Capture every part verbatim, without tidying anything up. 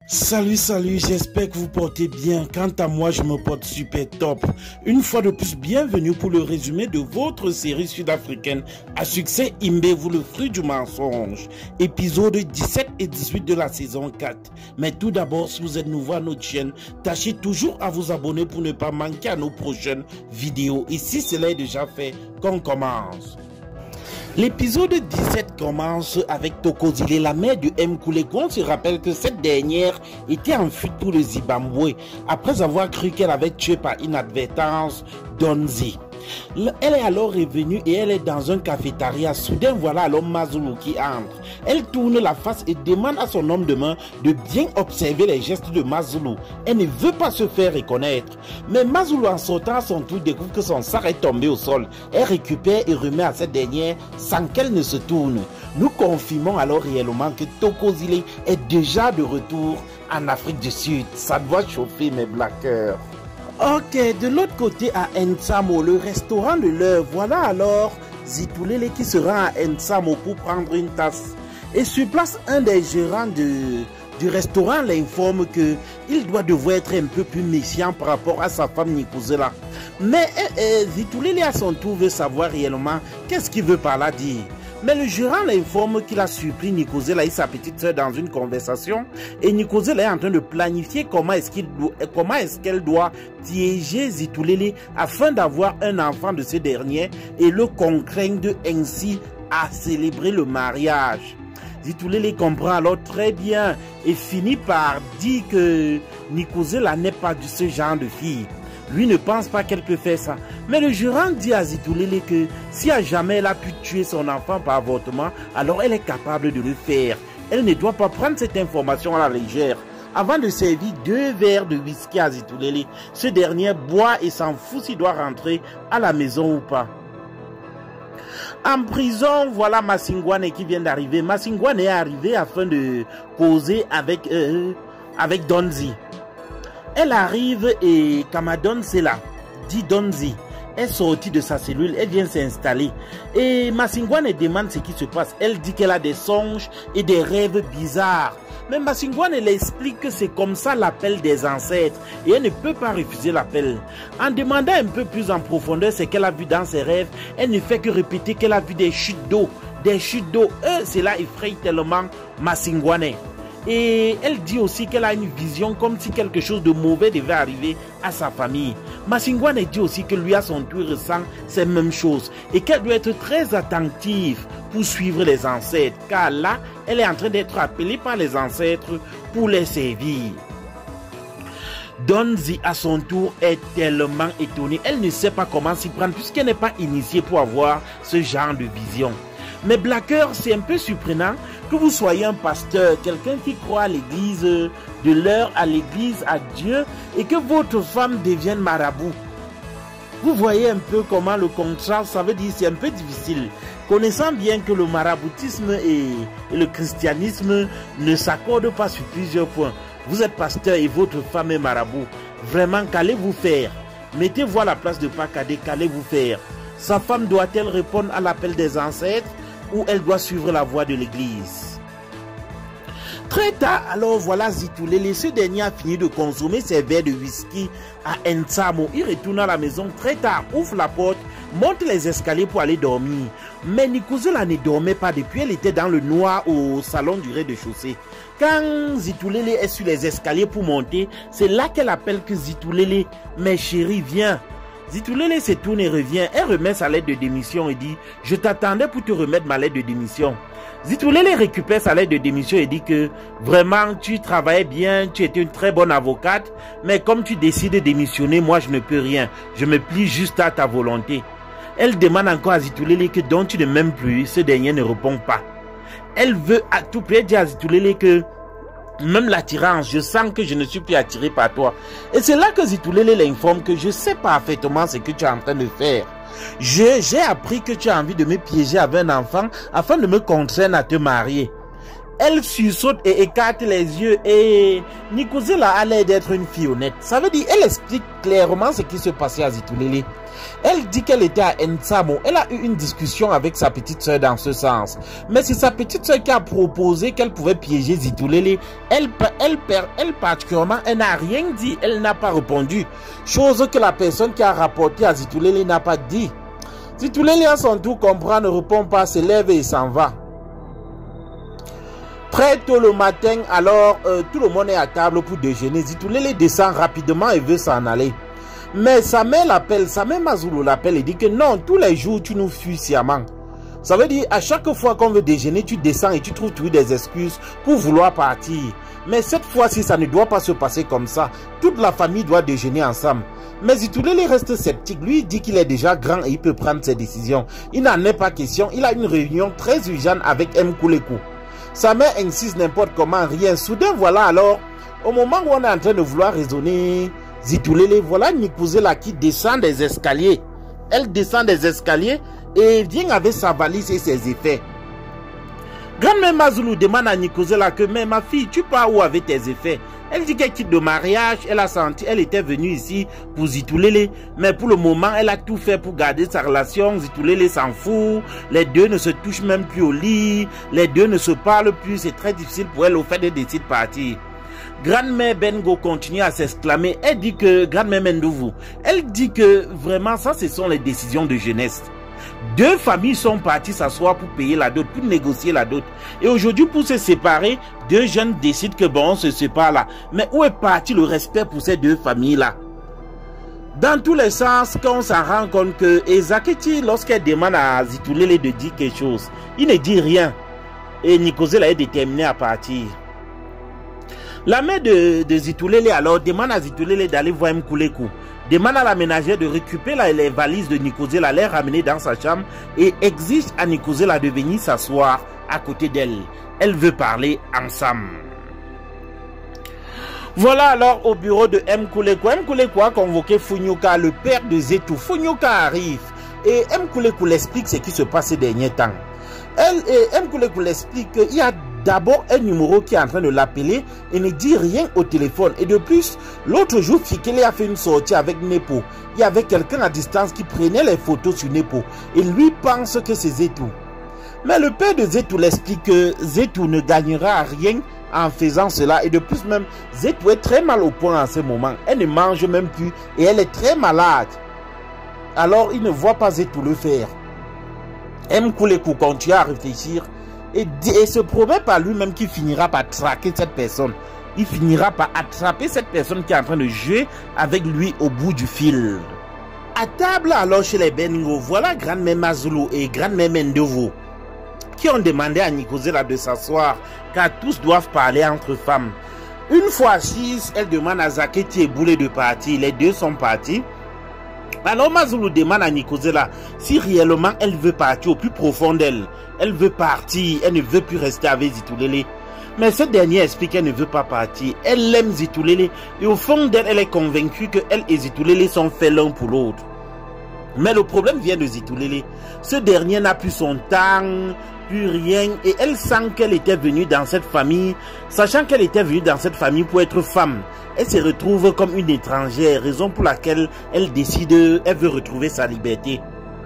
Salut, salut, j'espère que vous portez bien. Quant à moi, je me porte super top. Une fois de plus, bienvenue pour le résumé de votre série sud-africaine à succès Imbez-vous le fruit du mensonge. Épisode dix-sept et dix-huit de la saison quatre. Mais tout d'abord, si vous êtes nouveau à notre chaîne, tâchez toujours à vous abonner pour ne pas manquer à nos prochaines vidéos. Et si cela est déjà fait, qu'on commence. L'épisode dix-sept commence avec Thokozile, la mère de Mkhuleko. On se rappelle que cette dernière était en fuite pour le Zimbabwe après avoir cru qu'elle avait tué par inadvertance Donzi. Elle est alors revenue et elle est dans un cafétéria. Soudain, voilà alors Mazulu qui entre. Elle tourne la face et demande à son homme de main de bien observer les gestes de Mazulu. Elle ne veut pas se faire reconnaître. Mais Mazulu, en sortant à son tour, découvre que son sac est tombé au sol. Elle récupère et remet à cette dernière sans qu'elle ne se tourne. Nous confirmons alors réellement que Thokozile est déjà de retour en Afrique du Sud. Ça doit chauffer mes blackers. Ok, de l'autre côté à Nsamo, le restaurant de l'heure, voilà alors Zitoulele qui se rend à Nsamo pour prendre une tasse. Et sur place, un des gérants de, du restaurant l'informe qu'il doit devoir être un peu plus méfiant par rapport à sa femme Nikozela. Mais eh, eh, Zitoulele à son tour veut savoir réellement qu'est-ce qu'il veut par là dire. Mais le gérant l'informe qu'il a surpris Nikozela et sa petite soeur dans une conversation. Et Nikozela est en train de planifier comment est-ce qu'il doit, comment est-ce qu'elle doit piéger Zitoulele afin d'avoir un enfant de ce dernier et le contraindre ainsi à célébrer le mariage. Zitoulele comprend alors très bien et finit par dire que Nikozela n'est pas de ce genre de fille. Lui ne pense pas qu'elle peut faire ça. Mais le gérant dit à Zitoulele que si à jamais elle a pu tuer son enfant par avortement, alors elle est capable de le faire. Elle ne doit pas prendre cette information à la légère. Avant de servir deux verres de whisky à Zitoulele, ce dernier boit et s'en fout s'il doit rentrer à la maison ou pas. En prison, voilà Masingwane qui vient d'arriver. Masingwane est arrivé afin de causer avec, euh, avec Donzi. Elle arrive et Kamadon, c'est là, dit Donzi, est sortie de sa cellule, elle vient s'installer. Et Masingwane demande ce qui se passe. Elle dit qu'elle a des songes et des rêves bizarres. Mais Masingwane elle explique que c'est comme ça l'appel des ancêtres et elle ne peut pas refuser l'appel. En demandant un peu plus en profondeur ce qu'elle a vu dans ses rêves, elle ne fait que répéter qu'elle a vu des chutes d'eau. Des chutes d'eau, eux, cela effraie tellement Masingwane. Et elle dit aussi qu'elle a une vision comme si quelque chose de mauvais devait arriver à sa famille. Masingwane dit aussi que lui à son tour ressent ces mêmes choses et qu'elle doit être très attentive pour suivre les ancêtres, car là, elle est en train d'être appelée par les ancêtres pour les servir. Donzi à son tour est tellement étonnée, elle ne sait pas comment s'y prendre puisqu'elle n'est pas initiée pour avoir ce genre de vision. Mais Blacker, c'est un peu surprenant que vous soyez un pasteur, quelqu'un qui croit à l'église, de l'heure à l'église, à Dieu, et que votre femme devienne marabout. Vous voyez un peu comment le contraste, ça veut dire c'est un peu difficile. Connaissant bien que le maraboutisme et le christianisme ne s'accordent pas sur plusieurs points. Vous êtes pasteur et votre femme est marabout. Vraiment, qu'allez-vous faire? Mettez-vous à la place de Pakadé, qu'allez-vous faire? Sa femme doit-elle répondre à l'appel des ancêtres ou elle doit suivre la voie de l'église? Très tard, alors voilà Zitoulele, ce dernier a fini de consommer ses verres de whisky à Nsamo. Il retourne à la maison très tard, ouvre la porte, monte les escaliers pour aller dormir. Mais Nikozela ne dormait pas depuis, elle était dans le noir au salon du rez-de-chaussée. Quand Zitoulele est sur les escaliers pour monter, c'est là qu'elle appelle que Zitoulele, mais chérie, viens. Zitoulele se tourne et revient, elle remet sa lettre de démission et dit « Je t'attendais pour te remettre ma lettre de démission ». Zitoulele récupère sa lettre de démission et dit que vraiment tu travaillais bien, tu étais une très bonne avocate, mais comme tu décides de démissionner, moi je ne peux rien, je me plie juste à ta volonté. Elle demande encore à Zitoulele que dont tu ne m'aimes plus, ce dernier ne répond pas. Elle veut à tout prix dire à Zitoulele que même l'attirance, je sens que je ne suis plus attiré par toi. Et c'est là que Zitoulele l'informe que je sais parfaitement ce que tu es en train de faire. J'ai appris que tu as envie de me piéger avec un enfant afin de me contraindre à te marier. Elle sursaute et écarte les yeux et Nikozela a l'air d'être une fille honnête. Ça veut dire, elle explique clairement ce qui se passait à Zitulele. Elle dit qu'elle était à Ntsamo. Elle a eu une discussion avec sa petite soeur dans ce sens. Mais c'est sa petite soeur qui a proposé qu'elle pouvait piéger Zitulele. Elle, elle, elle, elle particulièrement, elle n'a rien dit. Elle n'a pas répondu. Chose que la personne qui a rapporté à Zitulele n'a pas dit. Zitulele à son tour comprend, ne répond pas, se lève et s'en va. Très tôt le matin, alors euh, tout le monde est à table pour déjeuner. Zitulele descend rapidement et veut s'en aller. Mais sa mère l'appelle, sa mère Mazulu l'appelle et dit que non, tous les jours tu nous fuis sciemment. Ça veut dire à chaque fois qu'on veut déjeuner, tu descends et tu trouves toujours des excuses pour vouloir partir. Mais cette fois-ci, ça ne doit pas se passer comme ça. Toute la famille doit déjeuner ensemble. Mais Zitulele reste sceptique. Lui dit qu'il est déjà grand et il peut prendre ses décisions. Il n'en est pas question. Il a une réunion très urgente avec Mkuleku. Sa mère insiste n'importe comment, rien. Soudain, voilà alors, au moment où on est en train de vouloir raisonner Zitulele, voilà Nikozela qui descend des escaliers. Elle descend des escaliers et vient avec sa valise et ses effets. Grand-mère Mazulu demande à Nikozela que, mais ma fille, tu pars où avec tes effets? Elle dit qu'elle quitte le mariage, elle a senti, elle était venue ici pour Zitulele, mais pour le moment, elle a tout fait pour garder sa relation. Zitulele s'en fout, les deux ne se touchent même plus au lit, les deux ne se parlent plus, c'est très difficile pour elle au fait de décider de partir. Grand-mère Bengo continue à s'exclamer, elle dit que, grand-mère Mendouvu, elle dit que vraiment ça, ce sont les décisions de jeunesse. Deux familles sont parties s'asseoir pour payer la dot, pour négocier la dot. Et aujourd'hui, pour se séparer, deux jeunes décident que bon, on se sépare là. Mais où est parti le respect pour ces deux familles-là? Dans tous les sens, quand on s'en rend compte que Ezaketi, lorsqu'elle demande à Zitulele de dire quelque chose, il ne dit rien. Et Nikozela est déterminé à partir. La mère de, de Zitulele alors demande à Zitulele d'aller voir Mkuleku. Demande à la ménagère de récupérer les valises de Nikozela, les ramener dans sa chambre et exige à Nikozela de venir s'asseoir à côté d'elle. Elle veut parler ensemble. Voilà alors au bureau de Mkuleku. Mkuleku a convoqué Funyuka, le père de Zetu. Funyuka arrive et Mkuleku l'explique ce qui se passe ces derniers temps. Elle et Mkuleku l'explique qu'il y a d'abord un numéro qui est en train de l'appeler et ne dit rien au téléphone. Et de plus, l'autre jour, Fikele a fait une sortie avec Nepo. Il y avait quelqu'un à distance qui prenait les photos sur Nepo. Et lui pense que c'est Zetu. Mais le père de Zetu l'explique que Zetu ne gagnera rien en faisant cela. Et de plus même, Zetu est très mal au point en ce moment. Elle ne mange même plus et elle est très malade. Alors, il ne voit pas Zetu le faire. Mkuleku continue à réfléchir et, et se promet par lui-même qu'il finira par traquer cette personne. Il finira par attraper cette personne qui est en train de jouer avec lui au bout du fil. À table alors chez les Bengo, voilà grand-mère Mazulu et grand-mère Mendovo qui ont demandé à Nikozela de s'asseoir car tous doivent parler entre femmes. Une fois assise, elle demande à Zaketi et Boulé de partir. Les deux sont partis. Alors Mazulu demande à Nikozela si réellement elle veut partir au plus profond d'elle. Elle veut partir, elle ne veut plus rester avec Zitulele. Mais cette dernière explique qu'elle ne veut pas partir. Elle aime Zitulele et au fond d'elle, elle est convaincue que elle et Zitulele sont faits l'un pour l'autre. Mais le problème vient de Zitulele. Ce dernier n'a plus son temps, plus rien et elle sent qu'elle était venue dans cette famille, sachant qu'elle était venue dans cette famille pour être femme. Elle se retrouve comme une étrangère, raison pour laquelle elle décide, elle veut retrouver sa liberté.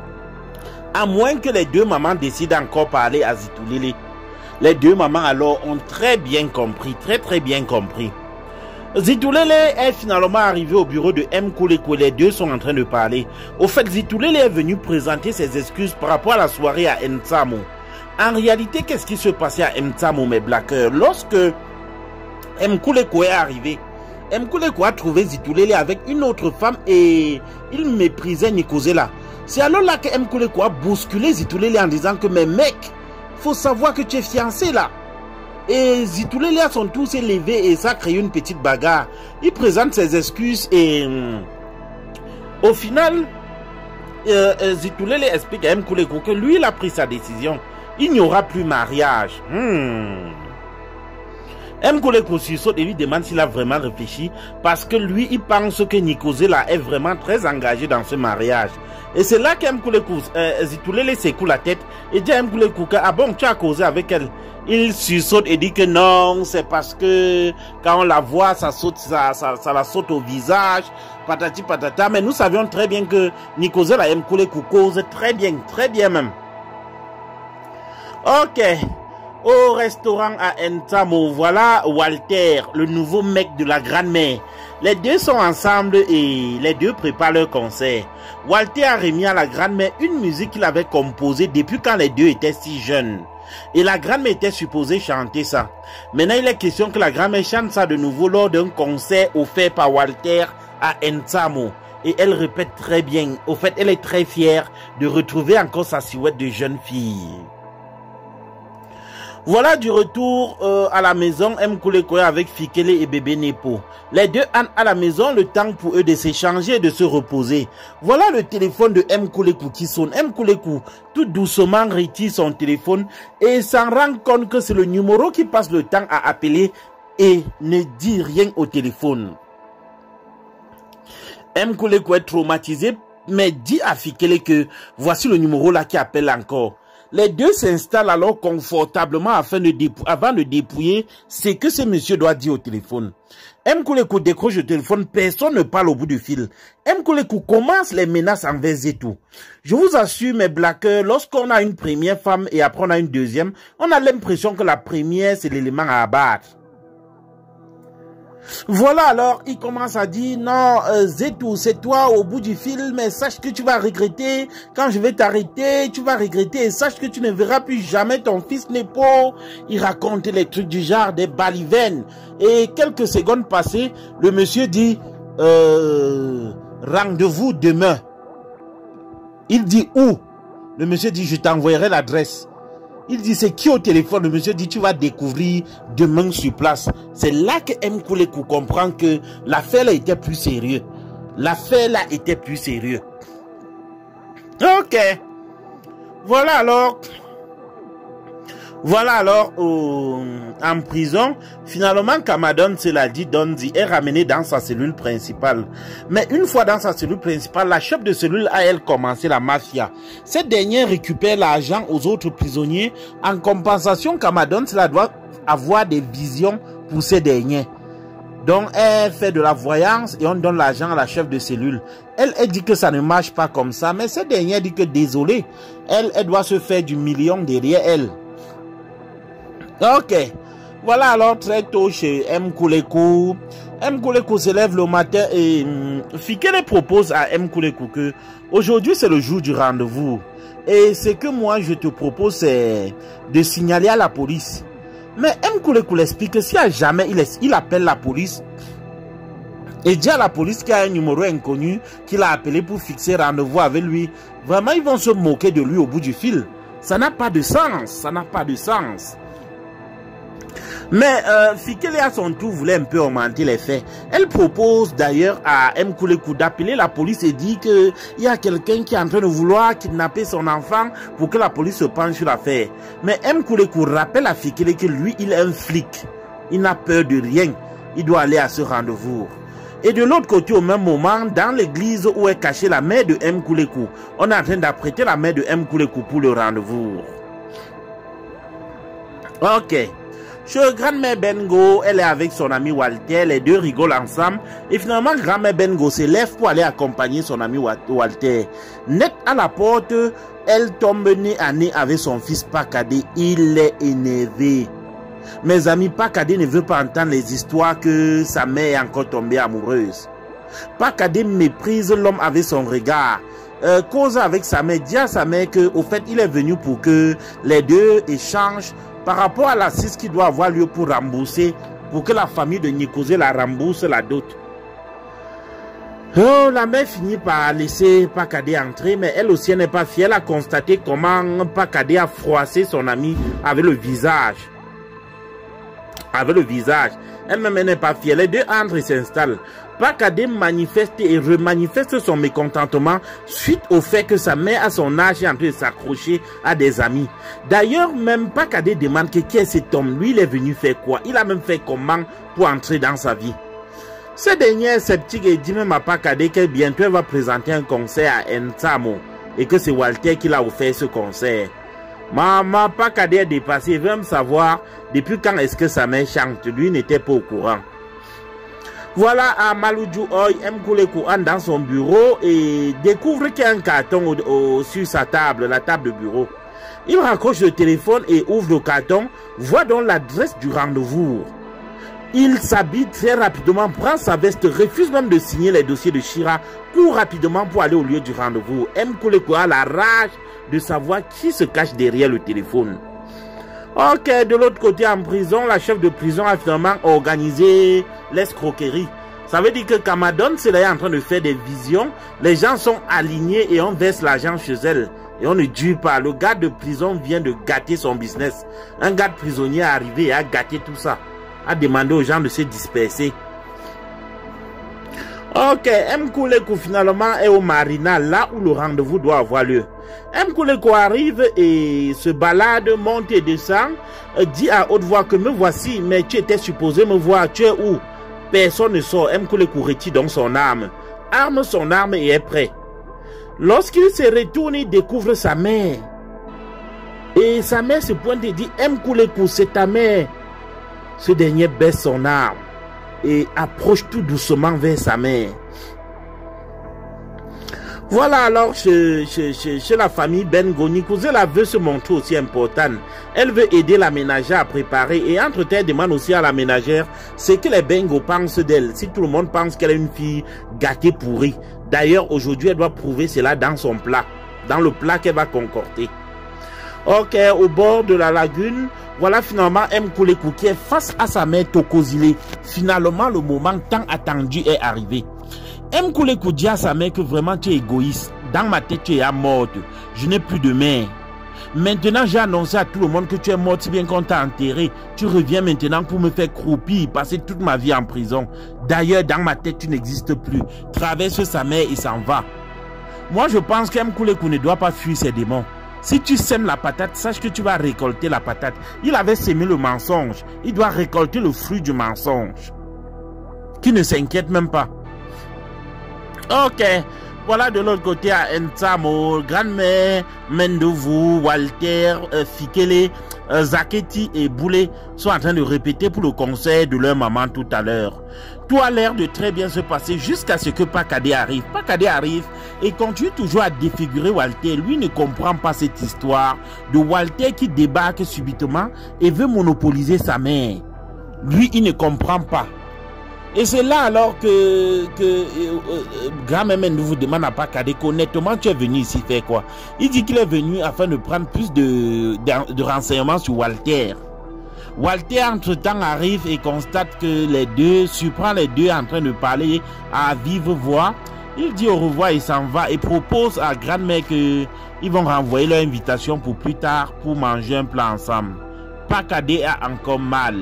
À moins que les deux mamans décident encore parler à Zitulele. Les deux mamans alors ont très bien compris, très très bien compris. Zitulele est finalement arrivé au bureau de Mkuleku. Les deux sont en train de parler. Au fait, Zitulele est venu présenter ses excuses par rapport à la soirée à Ntsamo. En réalité, qu'est-ce qui se passait à Ntsamo, mes blackers? Lorsque Mkuleku est arrivé, Mkuleku a trouvé Zitulele avec une autre femme et il méprisait Nikozela. C'est alors là que Mkuleku a bousculé Zitulele en disant que mais mec, faut savoir que tu es fiancé là. Et Zitulele à son tour s'est levé et ça a créé une petite bagarre. Il présente ses excuses et hum, au final, euh, euh, Zitulele explique à Mkuleku que lui il a pris sa décision. Il n'y aura plus mariage. Hmm. M. Koulekou sursaute et lui demande s'il a vraiment réfléchi parce que lui, il pense que Nikozela est vraiment très engagé dans ce mariage. Et c'est là qu'M. Koulekou, euh, Zitoulele secoue la tête et dit à M. Koulekou que, ah bon, tu as causé avec elle. Il sursaute et dit que non, c'est parce que quand on la voit, ça saute, ça, ça, ça la saute au visage, patati patata. Mais nous savions très bien que Nikozela et M. Koulekou causent très bien, très bien même. Ok. Au restaurant à Ntamo, voilà Walter, le nouveau mec de la grand-mère. Les deux sont ensemble et les deux préparent leur concert. Walter a remis à la grand-mère une musique qu'il avait composée depuis quand les deux étaient si jeunes. Et la grand-mère était supposée chanter ça. Maintenant, il est question que la grand-mère chante ça de nouveau lors d'un concert offert par Walter à Ntamo. Et elle répète très bien. Au fait, elle est très fière de retrouver encore sa silhouette de jeune fille. Voilà du retour euh, à la maison, M. Koulekou avec Fikele et bébé Nepo. Les deux entrent à la maison, le temps pour eux de s'échanger et de se reposer. Voilà le téléphone de M. Koulekou qui sonne. M. Koulekou, tout doucement, retire son téléphone et s'en rend compte que c'est le numéro qui passe le temps à appeler et ne dit rien au téléphone. M. Koulekou est traumatisé, mais dit à Fikele que voici le numéro là qui appelle encore. Les deux s'installent alors confortablement afin de avant de dépouiller ce que ce monsieur doit dire au téléphone. M. Koulekou décroche le téléphone, personne ne parle au bout du fil. M. Koulekou commence les menaces envers Zetou. Je vous assure mes blackers, lorsqu'on a une première femme et après on a une deuxième, on a l'impression que la première c'est l'élément à abattre. Voilà alors, il commence à dire, non, euh, Zetou, c'est toi au bout du fil, mais sache que tu vas regretter, quand je vais t'arrêter, tu vas regretter, et sache que tu ne verras plus jamais ton fils Nepo. Il raconte les trucs du genre, des balivernes. Et quelques secondes passées, le monsieur dit, euh, rendez-vous demain. Il dit où? Le monsieur dit, je t'envoyerai l'adresse. Il dit, c'est qui au téléphone? Le monsieur dit, tu vas découvrir demain sur place. C'est là que M. Koulekou comprend que l'affaire là était plus sérieuse. L'affaire là était plus sérieuse. Ok. Voilà alors. Voilà alors euh, en prison, finalement Kamadon Seladi Donzi est ramené dans sa cellule principale. Mais une fois dans sa cellule principale, la chef de cellule a elle commencé la mafia. Cette dernière récupère l'argent aux autres prisonniers. En compensation, Kamadon Seladi doit avoir des visions pour ces derniers. Donc elle fait de la voyance et on donne l'argent à la chef de cellule. Elle, elle dit que ça ne marche pas comme ça, mais cette dernière dit que désolé, elle, elle doit se faire du million derrière elle. Ok, voilà alors très tôt chez M. Koulekou. M. Koulekou se lève le matin et hum, Fikele propose à M. Koulekou que aujourd'hui c'est le jour du rendez-vous. Et ce que moi je te propose c'est de signaler à la police. Mais M. Koulekou l'explique que si à jamais il, est, il appelle la police et dit à la police qu'il y a un numéro inconnu qu'il a appelé pour fixer rendez-vous avec lui, vraiment ils vont se moquer de lui au bout du fil. Ça n'a pas de sens, ça n'a pas de sens. Mais euh, Fikele à son tour voulait un peu augmenter les faits. Elle propose d'ailleurs à M. Koulekou d'appeler la police et dit qu'il y a quelqu'un qui est en train de vouloir kidnapper son enfant pour que la police se penche sur l'affaire. Mais M. Koulekou rappelle à Fikele que lui, il est un flic. Il n'a peur de rien. Il doit aller à ce rendez-vous. Et de l'autre côté, au même moment, dans l'église où est cachée la mère de M. Koulekou, on est en train d'apprêter la mère de M. Koulekou pour le rendez-vous. Ok. Chez grand-mère Bengo, elle est avec son ami Walter, les deux rigolent ensemble. Et finalement, grand-mère Bengo se lève pour aller accompagner son ami Walter. Net à la porte, elle tombe nez à nez avec son fils Pakadé. Il est énervé. Mes amis, Pakadé ne veut pas entendre les histoires que sa mère est encore tombée amoureuse. Pakadé méprise l'homme avec son regard. Euh, cause avec sa mère, dit à sa mère que, au fait, il est venu pour que les deux échangent par rapport à l'assise qui doit avoir lieu pour rembourser, pour que la famille de Nikozela la rembourse la dot. Oh, la mère finit par laisser Pakadé entrer, mais elle aussi n'est pas fière. Elle a constaté comment Pakadé a froissé son ami avec le visage. avec le visage. Elle-même n'est pas fière. Les deux entrent et s'installent. Pakadé manifeste et remanifeste son mécontentement suite au fait que sa mère à son âge est en train de s'accrocher à des amis. D'ailleurs, même Pakadé demande que qui est cet homme. Lui, il est venu faire quoi? Il a même fait comment pour entrer dans sa vie? Ce dernier est sceptique et dit même à Pakadé que bientôt elle va présenter un concert à Ntamo et que c'est Walter qui l'a offert ce concert. Maman Pakadé est dépassé, il veut même savoir depuis quand est-ce que sa mère chante. Lui n'était pas au courant. Voilà, à Maluju Oy, Mkoule Kouan dans son bureau et découvre qu'il y a un carton au, au, sur sa table, la table de bureau. Il raccroche le téléphone et ouvre le carton, voit donc l'adresse du rendez-vous. Il s'habille très rapidement, prend sa veste, refuse même de signer les dossiers de Chira, court rapidement pour aller au lieu du rendez-vous. Mkoule Kouan a la rage de savoir qui se cache derrière le téléphone. Ok, de l'autre côté en prison, la chef de prison a finalement organisé l'escroquerie. Ça veut dire que Camadon, c'est là en train de faire des visions. Les gens sont alignés et on verse l'argent chez elle. Et on ne dure pas. Le gars de prison vient de gâter son business. Un gars de prisonnier est arrivé et a gâté tout ça. A demandé aux gens de se disperser. Ok, Mkoule Kou finalement est au Marina, là où le rendez-vous doit avoir lieu. Mkoule Kou arrive et se balade, monte et descend, dit à haute voix que me voici, mais tu étais supposé me voir, tu es où? Personne ne sort. Mkoule Kou retire donc son arme, arme son arme et est prêt. Lorsqu'il se retourne, il découvre sa mère. Et sa mère se pointe et dit, Mkoule Kou, c'est ta mère. Ce dernier baisse son arme et approche tout doucement vers sa mère. Voilà alors chez, chez, chez, chez la famille Ben Goni, Kouzela veut se montrer aussi importante. Elle veut aider la ménagère à préparer et entre-temps demande aussi à la ménagère ce que les Bengo pensent d'elle. Si tout le monde pense qu'elle est une fille gâtée pourrie. D'ailleurs aujourd'hui elle doit prouver cela dans son plat, dans le plat qu'elle va concocter. Ok, au bord de la lagune, voilà finalement Mkoule Kou qui est face à sa mère Tokozile. Finalement, le moment tant attendu est arrivé. Mkoule Kou dit à sa mère que vraiment tu es égoïste. Dans ma tête, tu es morte. Je n'ai plus de mère. Maintenant, j'ai annoncé à tout le monde que tu es morte si bien qu'on t'a enterré. Tu reviens maintenant pour me faire croupir, passer toute ma vie en prison. D'ailleurs, dans ma tête, tu n'existes plus. Traverse sa mère et s'en va. Moi, je pense qu'Mkoule Kou ne doit pas fuir ses démons. Si tu sèmes la patate, sache que tu vas récolter la patate. Il avait sémé le mensonge. Il doit récolter le fruit du mensonge. Qui ne s'inquiète même pas. Ok. Voilà de l'autre côté à Ntamo, grand-mère, Mendovou, Walter, euh, Fikele, euh, Zaketi et Boulé sont en train de répéter pour le concert de leur maman tout à l'heure. Tout a l'air de très bien se passer jusqu'à ce que Pakadé arrive. Pakadé arrive et continue toujours à défigurer Walter. Lui ne comprend pas cette histoire de Walter qui débarque subitement et veut monopoliser sa mère. Lui, il ne comprend pas. Et c'est là alors que, que euh, euh, grand-mère nous vous demande à Pakadé qu'honnêtement tu es venu ici faire quoi? Il dit qu'il est venu afin de prendre plus de, de, de renseignements sur Walter. Walter entre-temps arrive et constate que les deux, surprend les deux en train de parler à vive voix. Il dit au revoir et s'en va et propose à grand-mère qu'ils vont renvoyer leur invitation pour plus tard pour manger un plat ensemble. Pakadé a encore mal.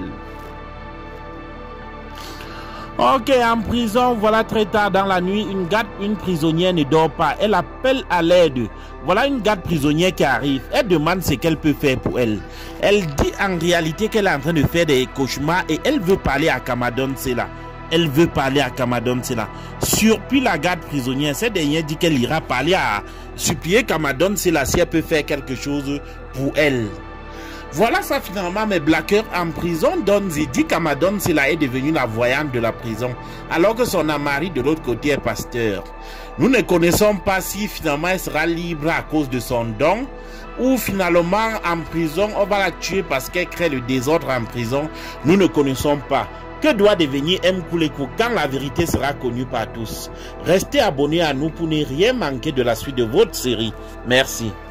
Ok, en prison, voilà très tard dans la nuit, une garde, une prisonnière ne dort pas. Elle appelle à l'aide. Voilà une garde prisonnière qui arrive. Elle demande ce qu'elle peut faire pour elle. Elle dit en réalité qu'elle est en train de faire des cauchemars et elle veut parler à Camadon Sela. Elle veut parler à Camadon Sela. Surpris la garde prisonnière, cette dernière dit qu'elle ira parler à supplier Camadon Sela si elle peut faire quelque chose pour elle. Voilà ça finalement, mes blackers en prison. Donzi dit qu'Amadon Sela est devenue la voyante de la prison, alors que son mari de l'autre côté est pasteur. Nous ne connaissons pas si finalement elle sera libre à cause de son don, ou finalement en prison on va la tuer parce qu'elle crée le désordre en prison. Nous ne connaissons pas. Que doit devenir Mkoule Kou quand la vérité sera connue par tous? Restez abonnés à nous pour ne rien manquer de la suite de votre série. Merci.